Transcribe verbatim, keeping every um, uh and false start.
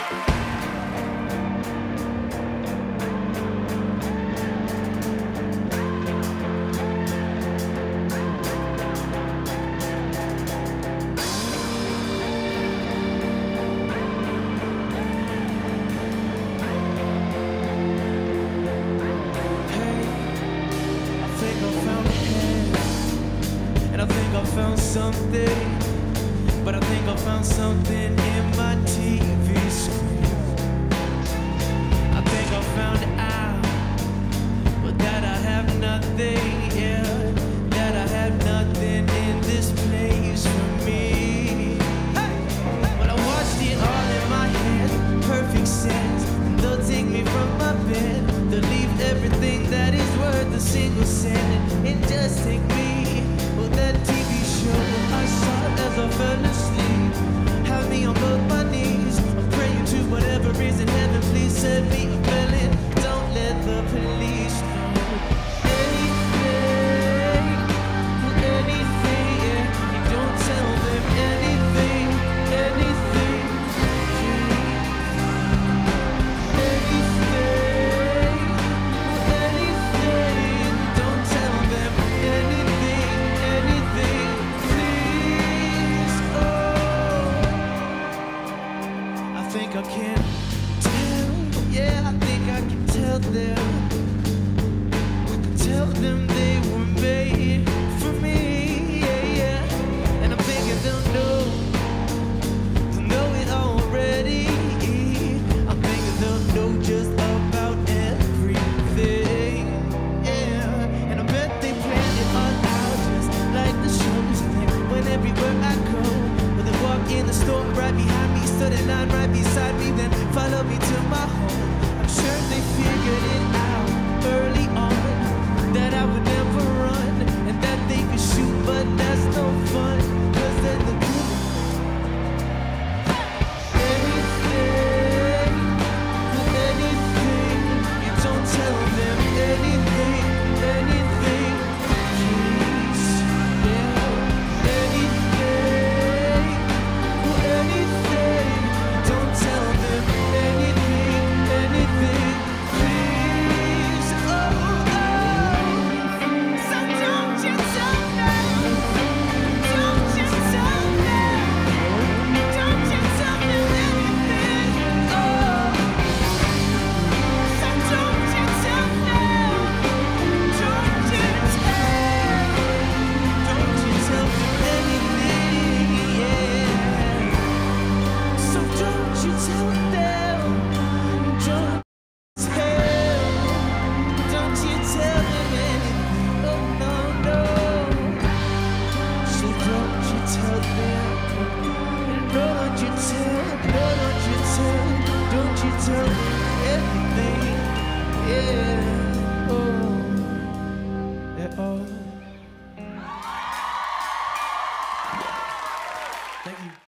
Something, but I think I found something in my T V screen. I think I found out, but that I have nothing, yeah, that I have nothing in this place for me. Hey! But I watched it all in my head, perfect sense. They'll take me from my bed, they'll leave everything that is worth a single cent and just take me. Well, that T V I saw as I fell asleep, have me on both my knees. I'm praying to whatever is in heaven, please set me a feeling. Don't let the police know anything, anything, yeah. You don't tell them anything, anything, anything, anything. Don't tell them anything, anything. I think I can tell, yeah, I think I can tell them. I can tell them they were made for me, yeah, yeah. And I'm thinking they'll know, they'll know it already. I'm thinking they'll know just about everything, yeah. And I bet they planned it all out just like the shows think. When everywhere I go, when they walk in the store right behind me, stood in line right beside me, then follow me to my home. I'm sure they figured it out early on that I would never run and that they could shoot, but that's no fun, cause they're the good. Anything, anything, you don't tell them anything, anything, please, yeah, anything, anything, don't tell them anything, anything, please, oh, oh, so don't you tell them, don't you tell them, don't you tell them anything, oh, so don't you tell them, don't you tell, don't you tell them anything, yeah, so don't you tell them, don't tell, don't you tell them anything, oh no, no, so don't you tell them, no, don't you tell, no, don't you tell, don't you tell them anything, yeah.